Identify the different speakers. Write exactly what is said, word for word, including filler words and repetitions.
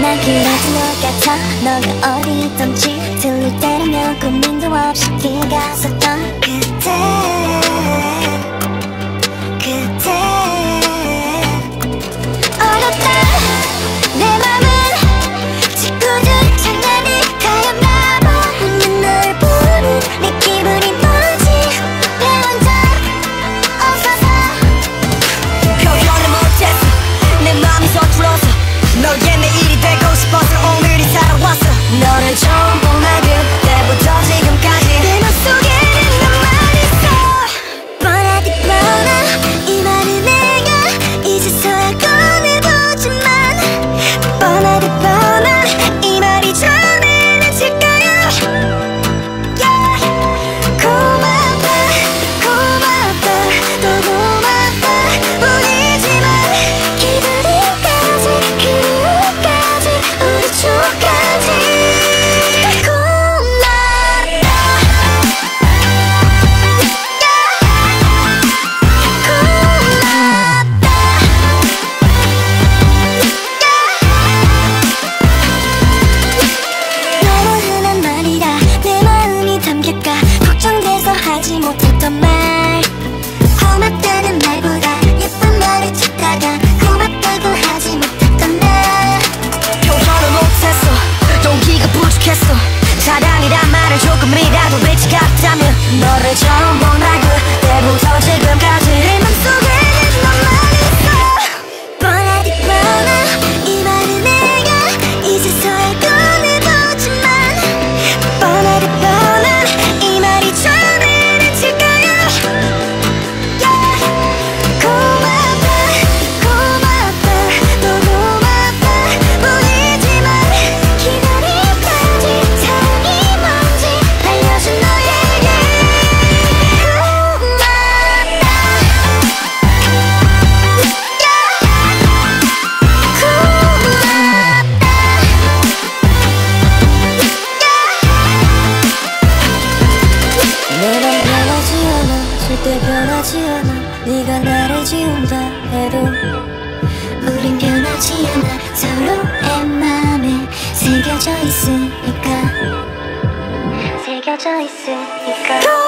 Speaker 1: 그래도 너 같아. 너가 어디 있던지 들릴 때면 고민도 없이 길 갔었던 그때 그때 어렸다 내 맘은 짓궂은 장난이 가였나 봐. 웃는 널 보는 내 기분이 뭔지 배운 적 없어서
Speaker 2: 표현을 못했어. 내 맘이 서툴러서 너의 내일이 되고 싶어서 오늘이 살아왔어. 너를 처음 본 날 그때부터 지금까지
Speaker 1: 내 맘속에는 너만 있어. 뻔하디 뻔한 이 말을 내가 이제서야 꺼내보지만 뻔하디 뻔한 이 말이 전에는 질까요? yeah. 고맙다 고맙다 또 고맙다 뿐이지만 기다림까지 그리움까지 우리 추억까지 걱정돼서 하지 못했던 말 고맙다는 말보다 예쁜 말을 찾다가 고맙다고 하지 못했던 나
Speaker 2: 표현을 못했어. 용기가 부족했어. 사랑이란 말을 조금이라도 빛이 같다면 너를 처음 본 날 그때부터 지금까지
Speaker 1: 내 맘속에는 너만 있어. 뻔하디 뻔한 이 말을 내가 이제서야 꺼내보지만 뻔하디 뻔한 이 말이 전에는 질까요? yeah. 고맙다 고맙다 또 고맙다 뿐이지만 기다림까지 사랑이 뭔지 알려준 너에게 고맙다 내맘 변하지 않아 절대 변하지 않아. 네가 나를 지운다 해도 우린 변하지 않아. 서로의 맘에 새겨져 있으니까 새겨져 있으니까